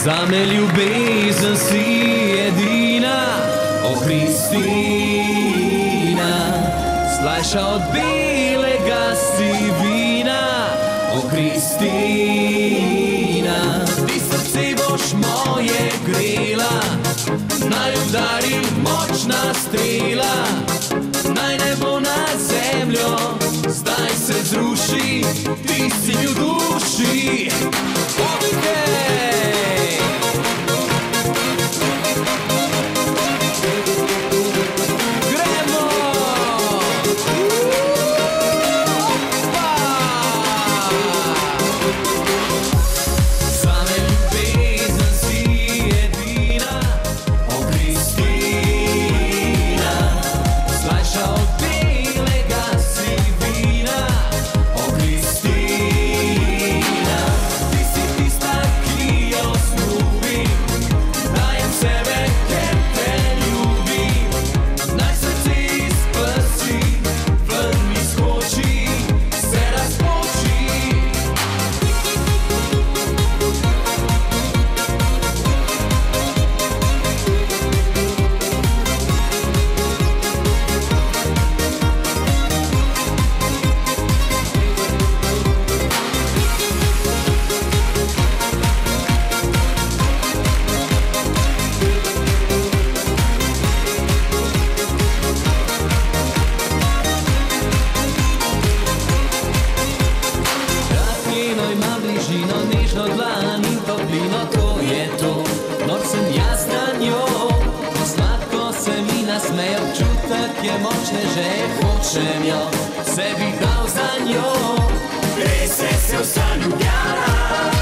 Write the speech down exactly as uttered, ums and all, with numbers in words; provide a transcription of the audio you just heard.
Zame ljubezen si edina, o Kristina. Slajša od belega si vina, o Kristina. Ti srce boš moje grela, naj udari močna strela, naj nebo na zemljo zdaj se zruši, ti si mi v duši. Občutek je močne, že hočem jo sebi dal za njo. Res se vsa Ljubljana